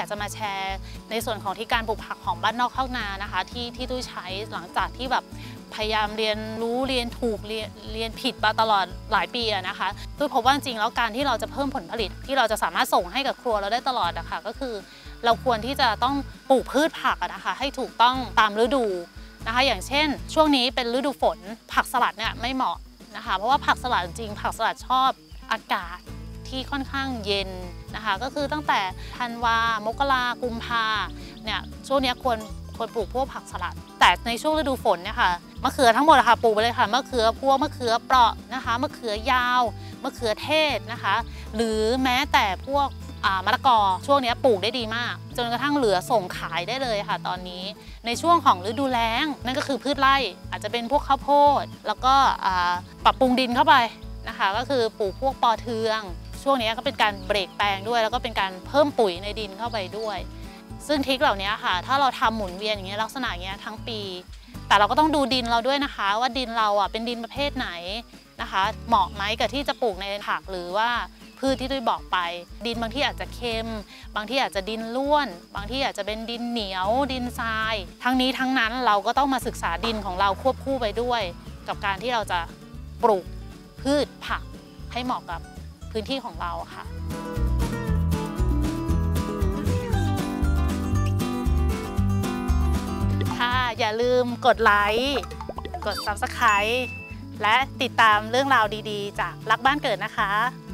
ากจะมาแชร์ในส่วนของที่การปลูกผักของบ้านนอกข้าวนานะคะที่ตุ้ยใช้หลังจากที่แบบพยายามเรียนรู้เรียนถูกเรียนผิดมาตลอดหลายปีนะคะตุ้ยพบว่าจริงแล้วการที่เราจะเพิ่มผลผลิตที่เราจะสามารถส่งให้กับครัวเราได้ตลอดนะคะก็คือเราควรที่จะต้องปลูกพืชผักนะคะให้ถูกต้องตามฤดูนะคะอย่างเช่นช่วงนี้เป็นฤดูฝนผักสลัดเนี่ยไม่เหมาะนะคะเพราะว่าผักสลัดจริงผักสลัดชอบอากาศที่ค่อนข้างเย็นนะคะก็คือตั้งแต่ธันวามกรากุมภาเนี่ยช่วงนี้ควรปลูกพวกผักสลัดแต่ในช่วงฤดูฝนเนี่ยค่ะมะเขือทั้งหมดค่ะปลูกไปเลยค่ะมะเขือพวงมะเขือเปราะนะคะมะเขือยาวมะเขือเทศนะคะหรือแม้แต่พวกมะละกอช่วงนี้ปลูกได้ดีมากจนกระทั่งเหลือส่งขายได้เลยค่ะตอนนี้ในช่วงของฤดูแล้งนั่นก็คือพืชไร่อาจจะเป็นพวกข้าวโพดแล้วก็ปรับปรุงดินเข้าไปนะคะก็คือปลูกพวกปอเทืองช่วงนี้ก็เป็นการเบรกแปลงด้วยแล้วก็เป็นการเพิ่มปุ๋ยในดินเข้าไปด้วยซึ่งทริคเหล่านี้ค่ะถ้าเราทำหมุนเวียนอย่างเงี้ยลักษณะอย่างเงี้ยทั้งปีแต่เราก็ต้องดูดินเราด้วยนะคะว่าดินเราเป็นดินประเภทไหนนะคะเหมาะไหมกับที่จะปลูกในผักหรือว่าพืชที่ตุ้ยบอกไปดินบางที่อาจจะเค็มบางที่อาจจะดินร่วนบางที่อาจจะเป็นดินเหนียวดินทรายทั้งนี้ทั้งนั้นเราก็ต้องมาศึกษาดินของเราควบคู่ไปด้วยกับการที่เราจะปลูกพืชผักให้เหมาะกับพื้นที่ของเราค่ะค่ะอย่าลืมกดไลค์กด Subscribe และติดตามเรื่องราวดีๆจากรักบ้านเกิดนะคะ